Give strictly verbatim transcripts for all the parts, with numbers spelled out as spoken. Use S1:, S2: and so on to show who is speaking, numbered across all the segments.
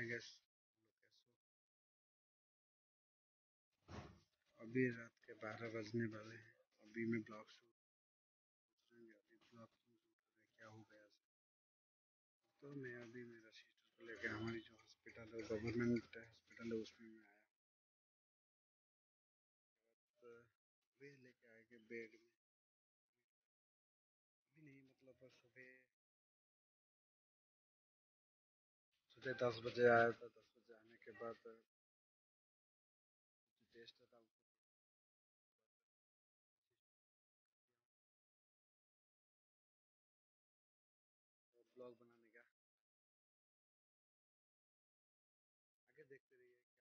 S1: Hi guys, अभी रात के बारह बजने वाले हैं। अभी मैं ब्लॉग शूट करेंगे। अभी ब्लॉग शूट करें क्या हो गया तो मैं अभी मेरा सिस्टर को लेकर हमारी जो हॉस्पिटल है गवर्नमेंट हॉस्पिटल है उसमें मैं आया। तो वे लेके आएंगे बेड में। अभी नहीं मतलब सुबह सुबह दस बजे आया था। दस बजे आने के बाद टेस्ट था ब्लॉग बनाने का। आगे देखते रहिए क्या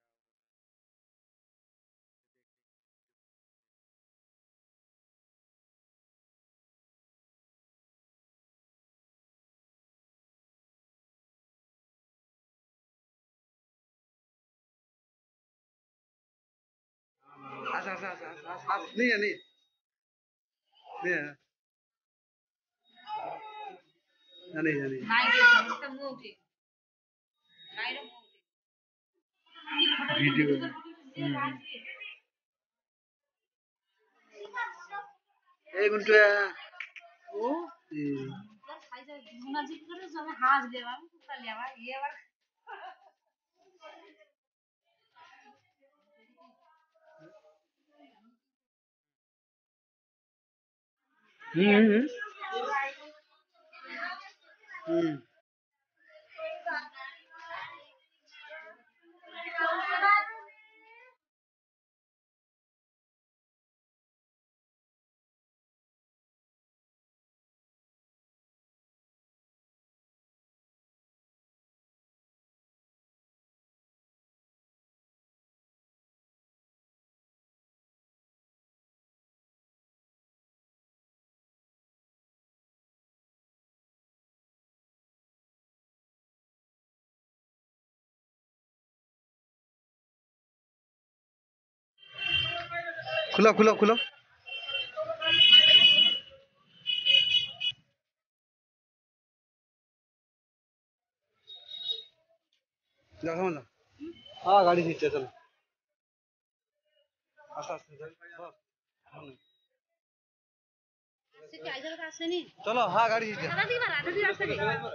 S1: आस आस आस आस आस आस नहीं है नहीं नहीं है नहीं है नहीं वीडियो एक मिनट ओ हम्म हम्म खुलो खुलो खुलो जा समझ हाँ गाड़ी खींचे चलो आस्ते आस्ते चलो हाँ गाड़ी खींचे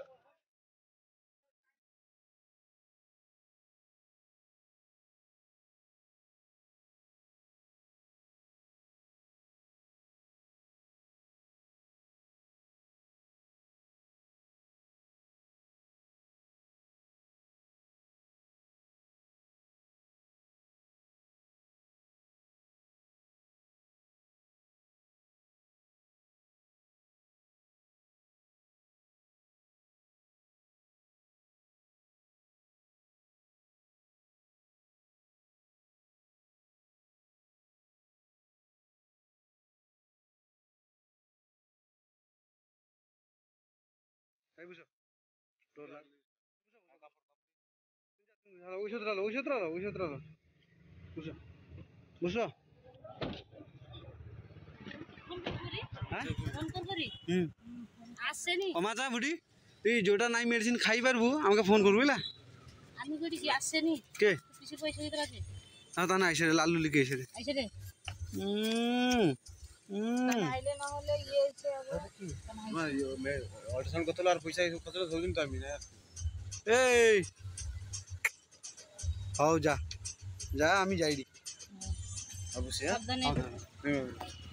S1: सही बुझो डोर लग उछतरालो उछतरालो उछतरालो बुझो बुझो कमाचा बुढ़ी तुई जोटा नाई मेडिसिन खाई पारबू हमके फोन करबू ହେଲା আমি কইটি কি আসেনি কে কিছু পয়সা দিতে আছে না তা না আইছে লালু লিখে আইছে আইছে রে হুম হুম আইলে না হলে ইয়ে হচ্ছে আবার কি না মে অডিশন করতে আর পয়সা কত ধরদিন তো আমি না এই হাও যা যা আমি যাইরি অবশ্যই সাবধানে